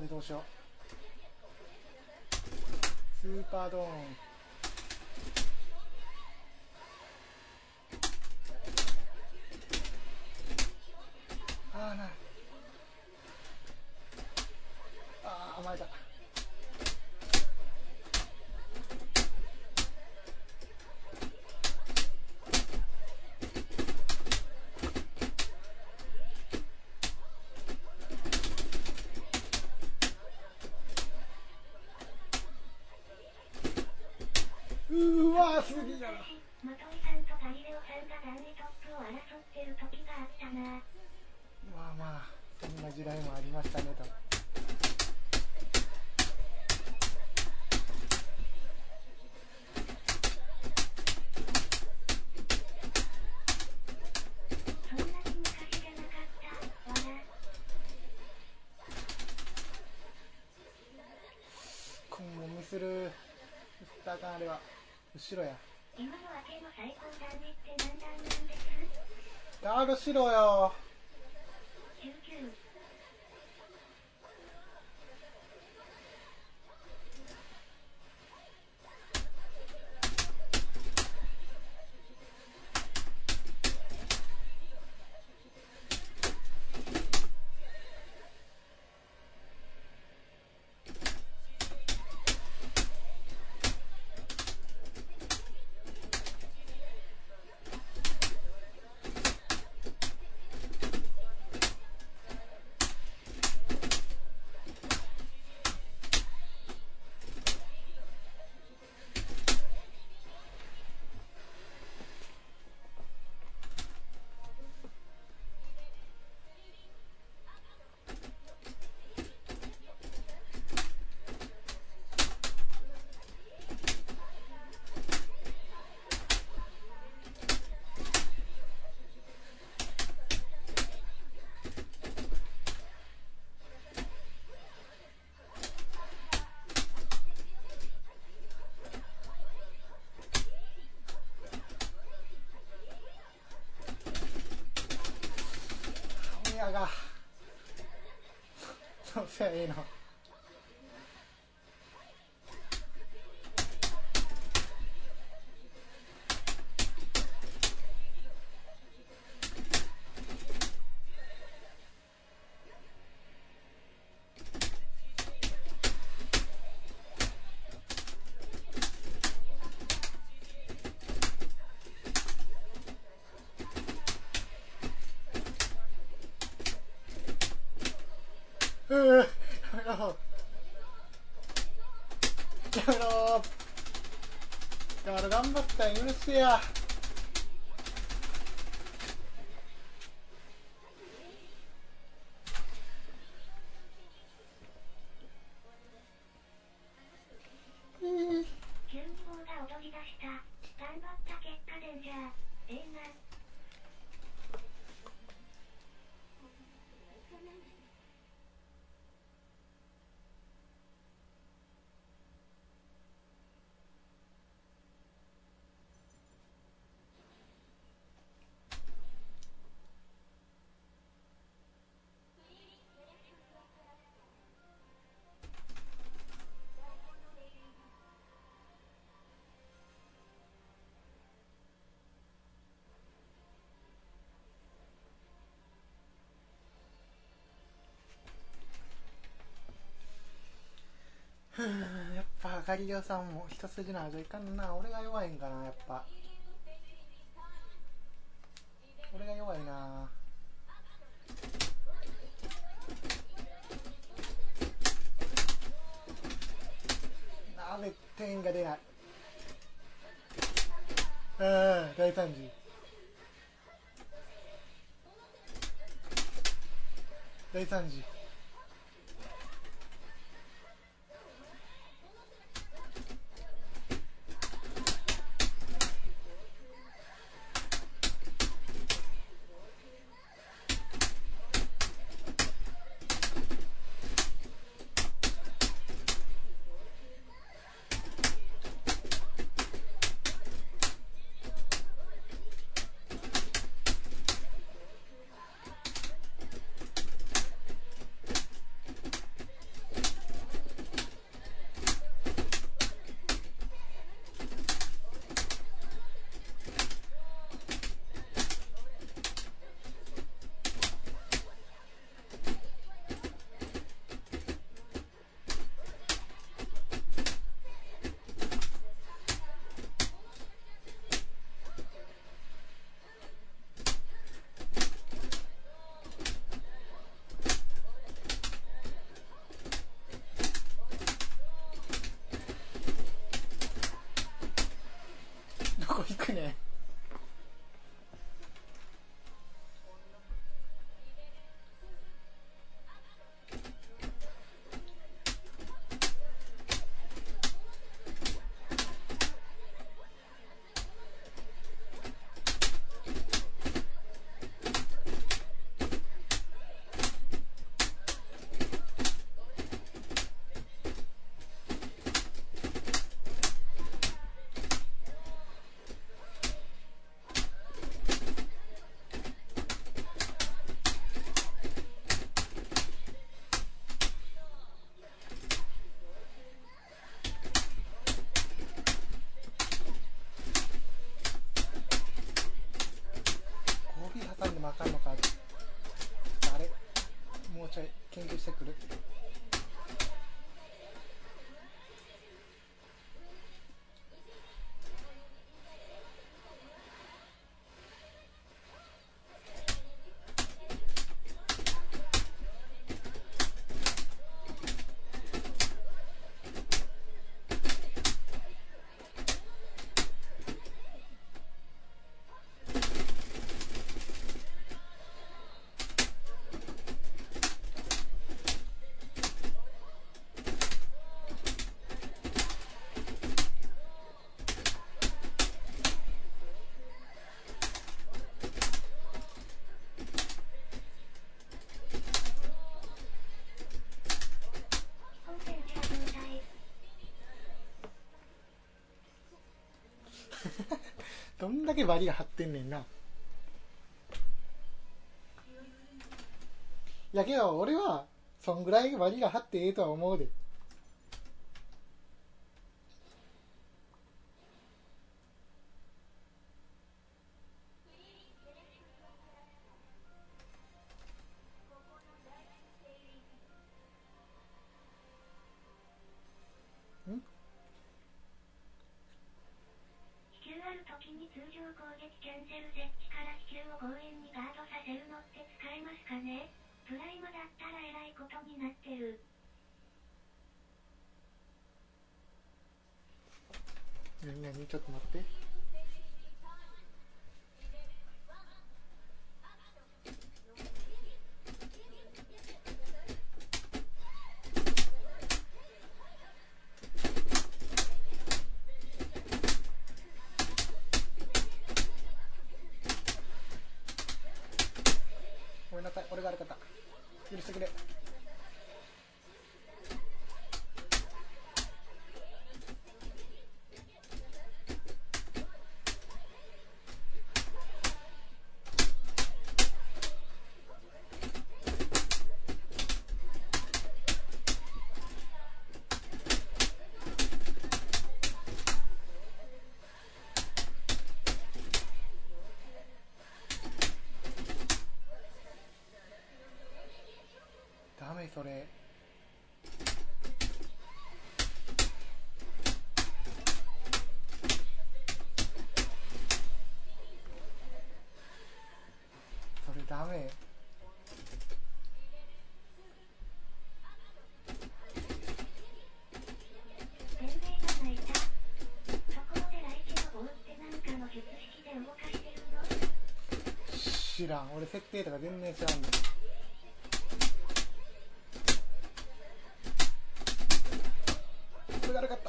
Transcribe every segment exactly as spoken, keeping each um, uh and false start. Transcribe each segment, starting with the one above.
でどうしよう。スーパードーン。ああなあー甘えた。うーわーすげえやな。 マトイさんとガリレオさんが段にトップを争ってる時があったな。 まあまあそんな時代もありましたねと。 そんなに昔じゃなかったわな。 今後ミスるミスったらあかん。あれは後ろや。 今の明けの最高段にって何段なんです？ ガードしろよ。 じゅうきゅう。 親がそうせやいいの。うーやめろやめろ。ガード頑張ったら許してや。 急に棒が踊り出した。頑張った結果でんじゃ。ええな。 ふぅやっぱガリレオさんも一筋縄じゃいかんな。俺が弱いんかな。やっぱ俺が弱いな。なべ点が出ない。うん大惨事大惨事。 研究してくる。 本戦車状態。 どんだけバリが張ってんねんな。やけど俺はそんぐらいバリが張ってええとは思うで。ん飛球あるときに通常攻撃キャンセル設置から飛球を強引にガードさせるのって使えますかね。プライムだったらえらいことになってる。 なになにちょっと待って。ごめんなさい、俺が悪かった。許してくれ。ダメそれ。それダメ。 伝令が鳴いた。ところでライチの棒ってなんかの術式で動かしてるの？ 知らん。俺設定とか全然知らんの。俺が悪かった。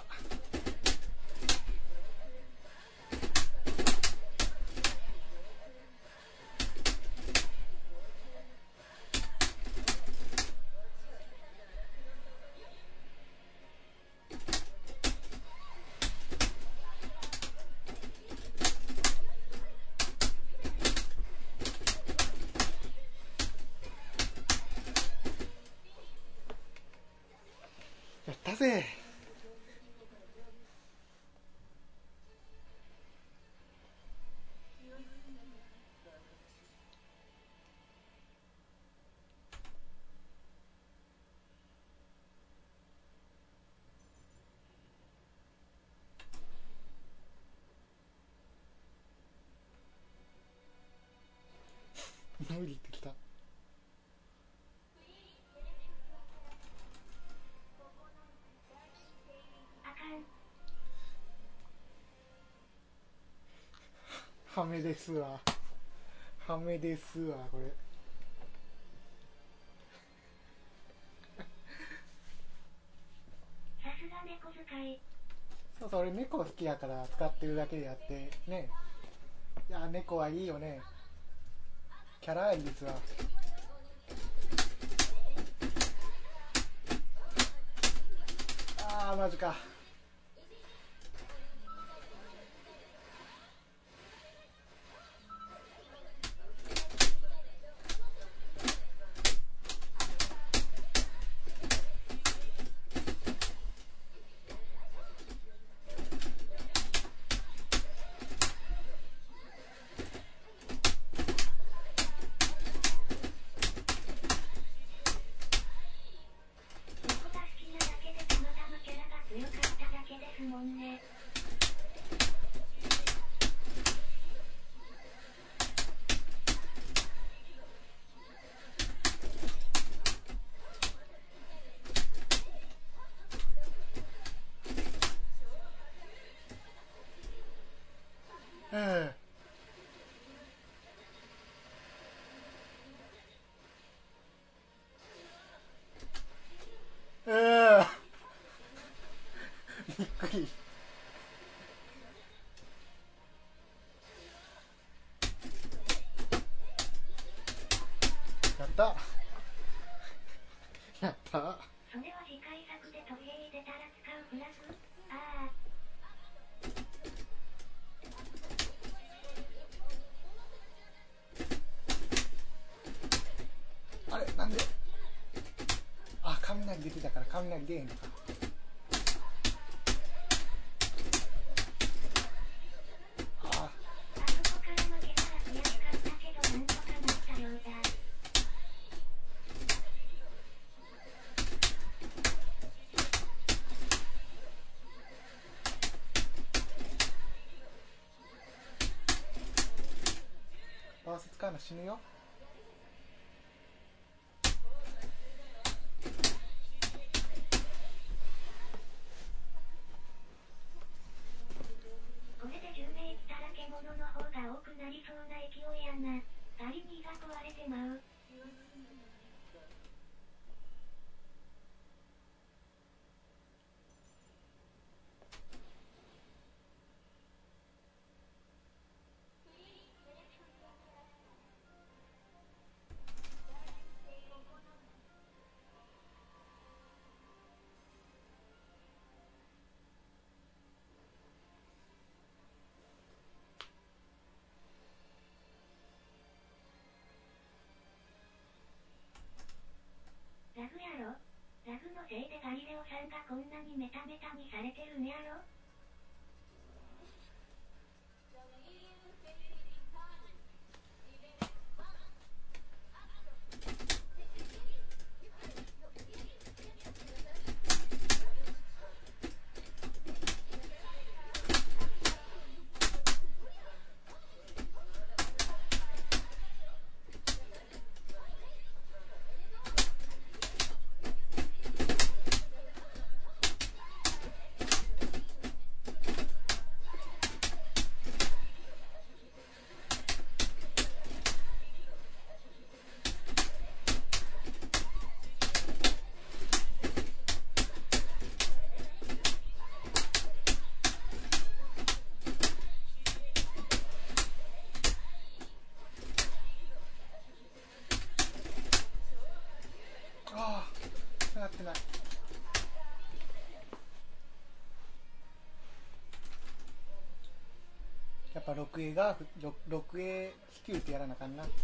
やったぜ。無理ってきた。 あかん。 ハメですわ。ハメですわこれ。 さすが猫使い。 そうそう、俺猫好きやから使ってるだけであってね。いや猫はいいよね。キャラありですわ。あーマジか。 い。やったやった。 それは次回作でトゲ入れたら使うフラグ。ああ。あれなんで。あ、雷出てたから雷出へんのか。ああ。 あそこから負けたら悔しかったけどなんとかなったようだ。 バース使うの死ぬよ。 これでじゅう名来たら獣の方が多くなりそうな勢いやな。ガリニーが壊れてまう。ラグやろ。ラグのせいでガリレオさんがこんなにメタメタにされてるんやろ。 ああ、なってない。やっぱ ろくエー が ろくエー 引き打ってやらなあかんな。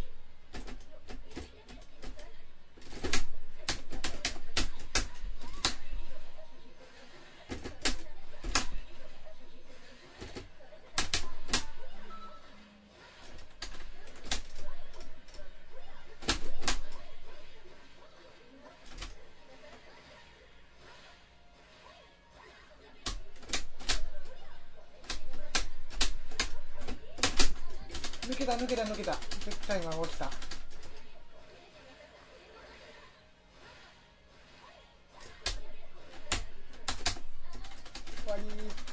抜けた抜けた抜けた。絶対今落ちた。終わり。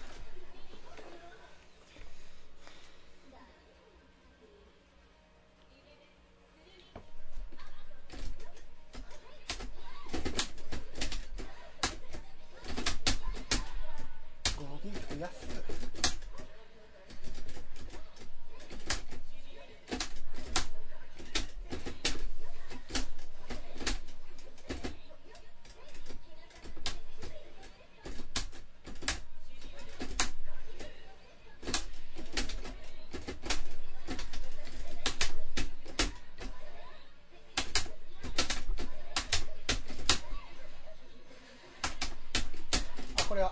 ゴビ増やす。あ、これは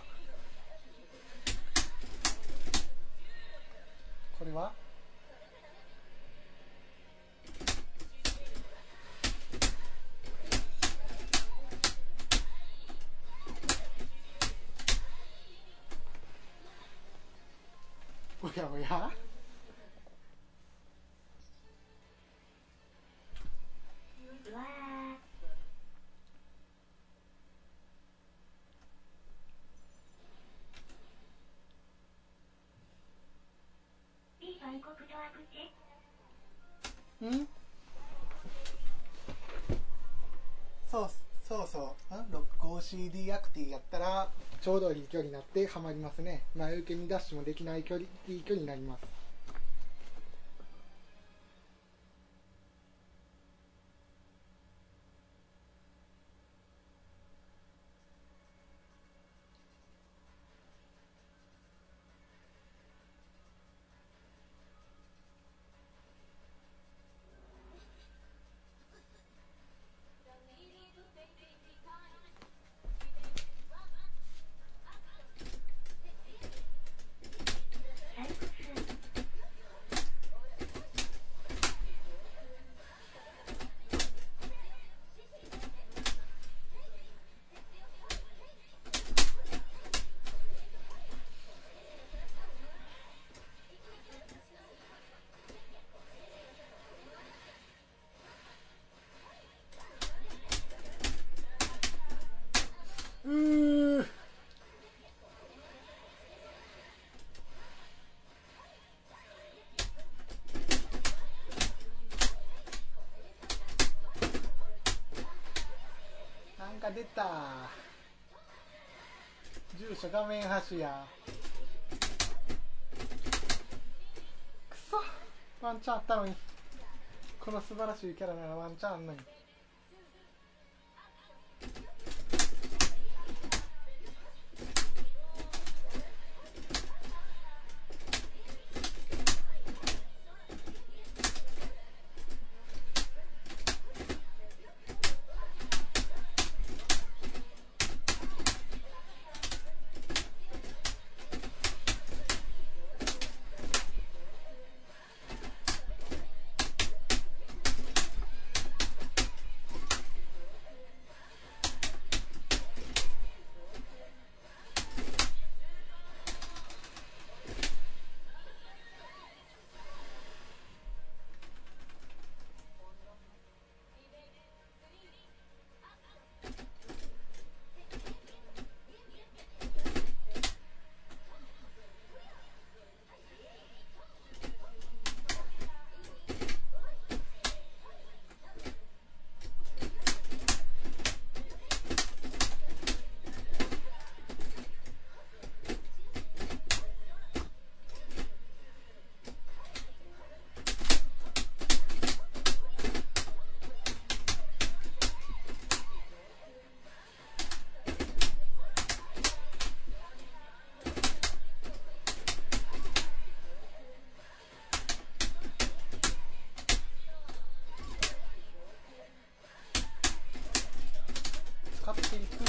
これはおやおや。 うわー。B バンコクとアクチ。 んそう、 そうそう、ん ろく号 シーディー アクティやったらちょうどいい距離になってはまりますね。前受けにダッシュもできない距離、いい距離になります。うーなんか出た。住所画面端や。くそ、ワンチャンあったのに。この素晴らしいキャラならワンチャンあんのに。使っていく。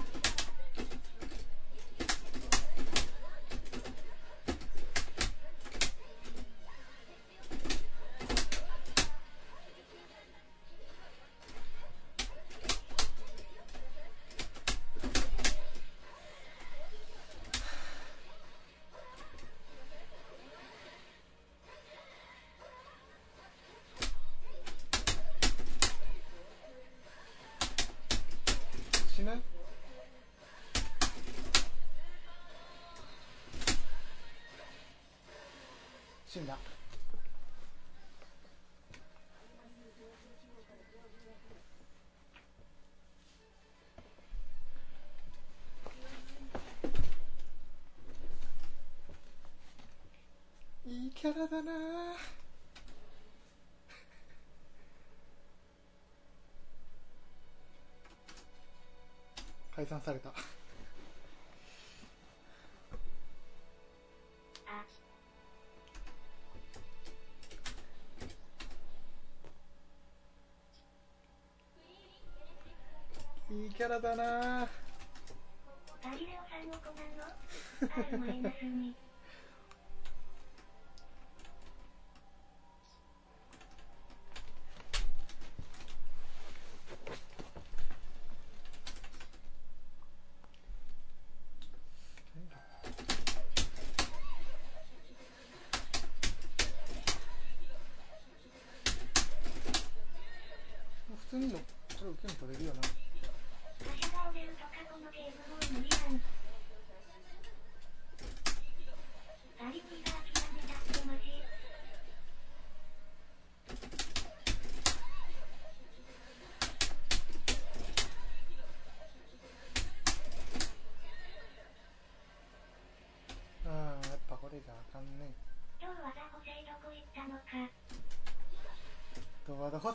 死ぬ。死んだ。いいキャラだな。解散された。いいキャラだな。 ガリレオさんの子なの アールマイナスに。 普通にのこれ受けも取れるよな。 他者が折れるとかこのゲームもう無理やん。ガリピーが諦めだってマジ。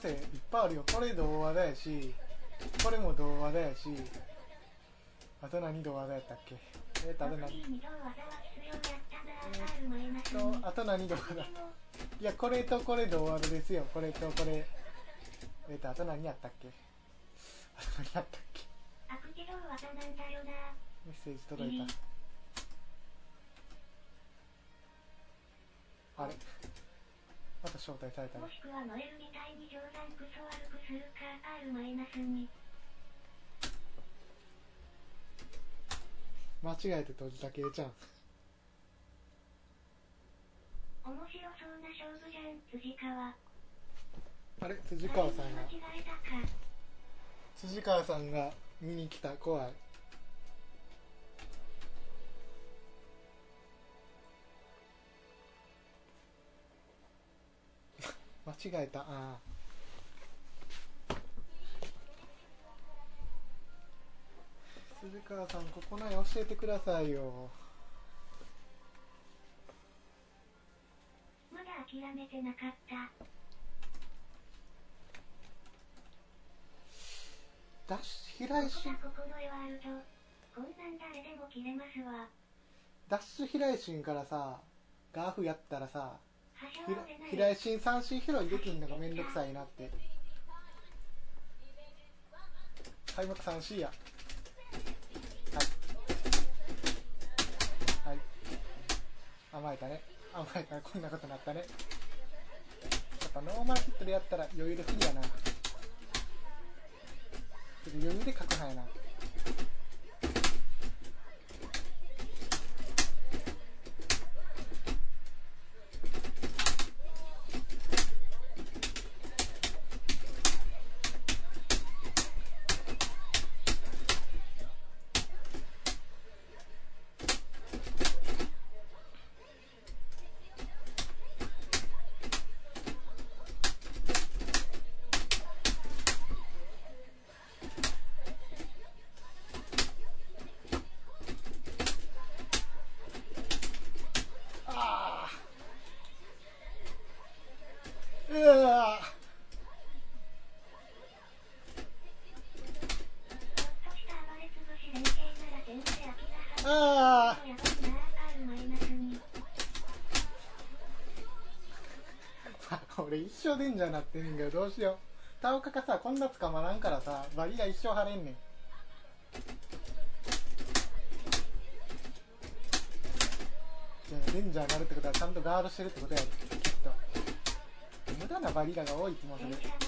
せいっぱいあるよ。これ童話だやし、これも童話だやし、あと何童話だやったっけ。えーとあと何えーとあと何童話だった。いやこれとこれ童話ですよ。これとこれえーとあと何やったっけ。あと何やったっけ。メッセージ届いた。あれまた招待されたね。もしくはノエルみたいに冗談クソ悪くするか アールマイナスに 間違えて閉じたけいちゃん。面白そうな勝負じゃん辻川。あれ辻川さんが辻川さんが見に来た。怖い。間違えた。ああ鈴川さんここない教えてくださいよ。まだ諦めてなかった。ダッシュ平石ここのワールドこんなん誰でも切れますわ。ダッシュ平石からさガーフやったらさ平石三振拾いできんのがめんどくさいなって。開幕三振や。はいはい甘えたね。甘えたね。こんなことなったね。やっぱノーマルヒットでやったら余裕で不利やな。余裕で書くはやな。ああ俺一生出んじゃなってんねんけどどうしよう。田岡がさこんな捕まらんからさバリが一生張れんねん。レンジャーになるってことはちゃんとガードしてるってことやるきっと。無駄なバリラが多い気もする。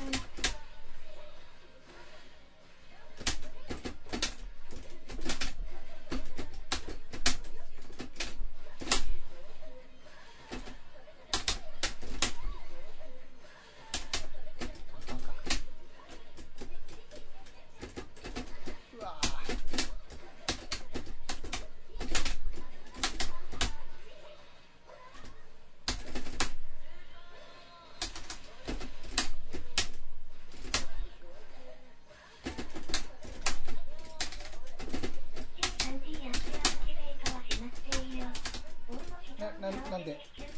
な, な, なんで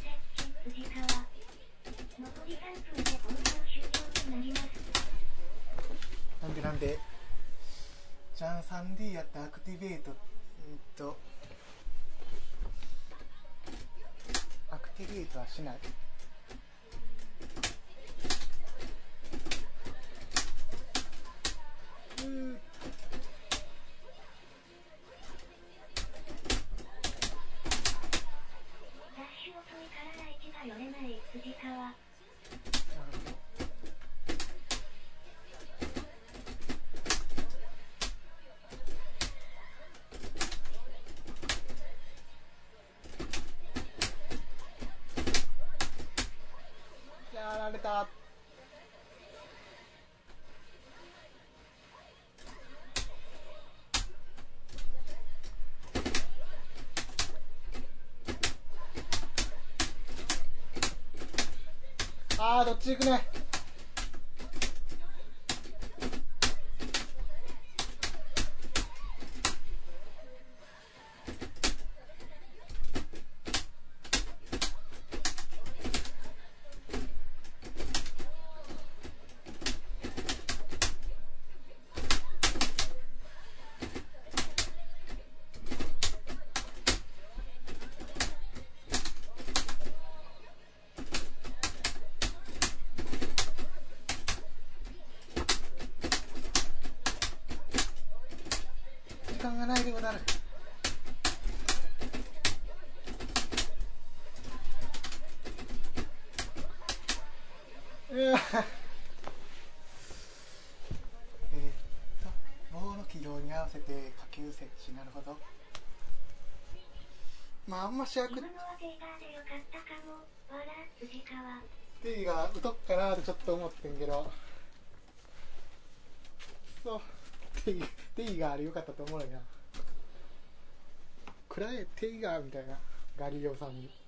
なんでなんでじゃん スリーディー やったアクティベートうんとアクティベートはしない。うー寄れない辻川。やられた。あーどっち行くね。 間がないでござる。うわえー、っと棒の軌道に合わせて下級設置。なるほど。まああんま主役今のはテイガーでよかったかも。わら藤川。 テイが打とっかなってちょっと思ってんけど、そうテイテイがあれよかったと思うよな。くらえテイガーみたいな、ガリレオさんに。